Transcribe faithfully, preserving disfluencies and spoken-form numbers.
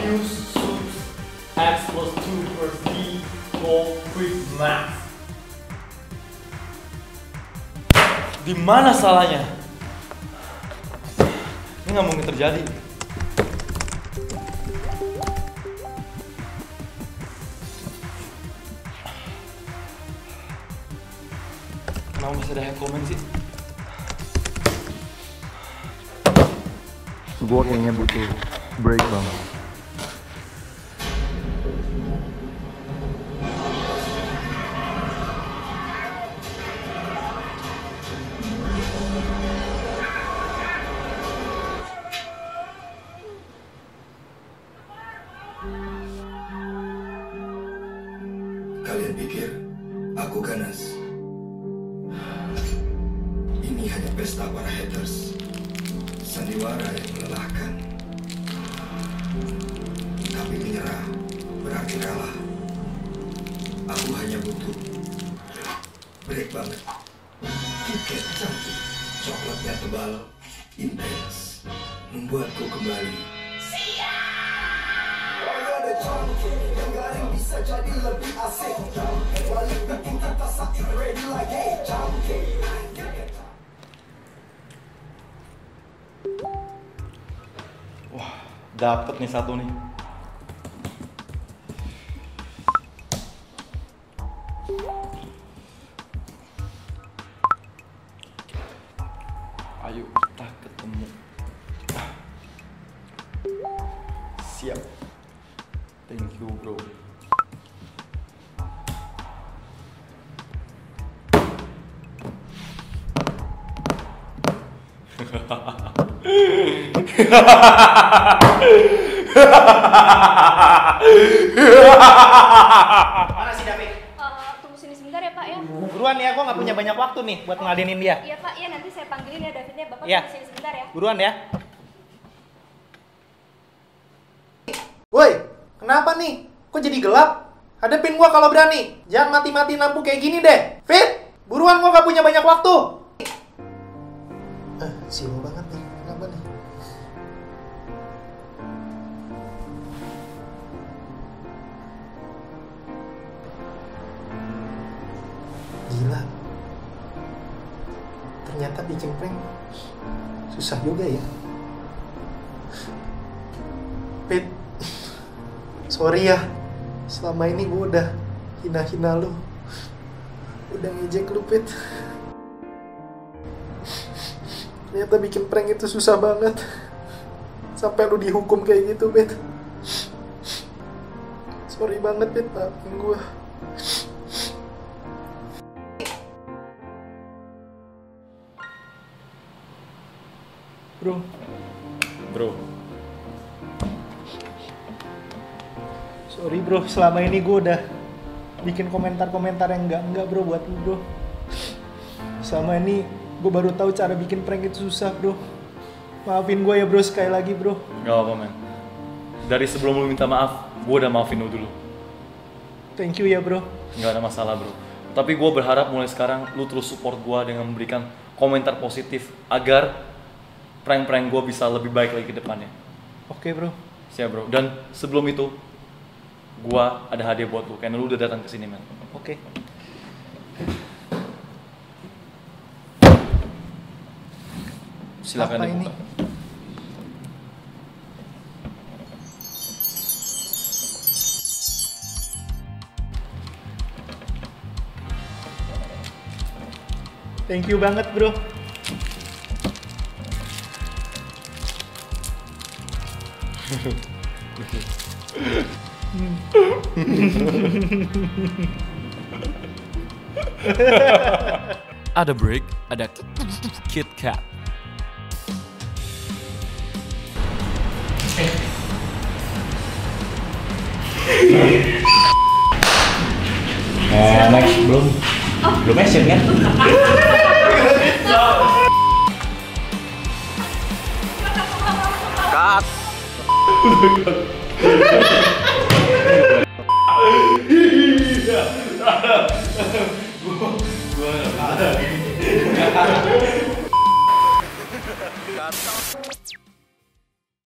use suits X plus two reverse D gold quick max. Di mana salahnya? Ini nggak mungkin terjadi. Kenapa masih ada yang komen sih? Gue kayaknya butuh break bang. Kalian pikir aku ganas? Ini hanya pesta para haters, sandiwara yang melelahkan. Tapi menyerah berarti kalah. Aku hanya butuh break banget. Tiket cantik, coklatnya tebal, intens, membuatku kembali. Yang garing bisa jadi lebih asik. Balik bikin kita sakit ready lagi. Wah, dapet nih satu nih. Ayo kita ketemu. Siap. Thank you bro. Mana sih David? Uh, tunggu sini sebentar ya Pak ya. Buruan ya, gua nggak punya banyak waktu nih buat ngeladenin dia. Iya Pak, iya nanti saya panggilin ya Davidnya. Bapak Iya. tunggu sini sebentar ya. Buruan ya. Woi, kenapa nih? Kok jadi gelap? Hadepin gua kalau berani. Jangan mati-mati lampu kayak gini deh. Fit, buruan gua gak punya banyak waktu. Eh, silau banget nih. Kenapa nih? Gila. Ternyata bikin prank susah juga ya. Fit, sorry ya. Selama ini gue udah hina-hina lu. Udah ngejek lu, Fit. Ternyata bikin prank itu susah banget. Sampai lu dihukum kayak gitu, Fit. Sorry banget, Fit. Maafin gue. Bro. Bro. Sorry bro, selama ini gue udah bikin komentar-komentar yang enggak-enggak bro buat lu bro. Selama ini gue baru tahu cara bikin prank itu susah bro. Maafin gue ya bro sekali lagi bro. Gak apa-apa men. Dari sebelum lu minta maaf, gue udah maafin lu dulu. Thank you ya bro. Gak ada masalah bro. Tapi gue berharap mulai sekarang lu terus support gue dengan memberikan komentar positif agar prank-prank gue bisa lebih baik lagi ke depannya. Oke bro. Siap bro. Dan sebelum itu, gua ada hadiah buat lu, karena lu udah datang ke sini, men. Oke. Silakan Apa dibuka. ini? Thank you banget, bro. Ada break, ada Kit Kat. Eh, next belum belum action kan? Cut. Gua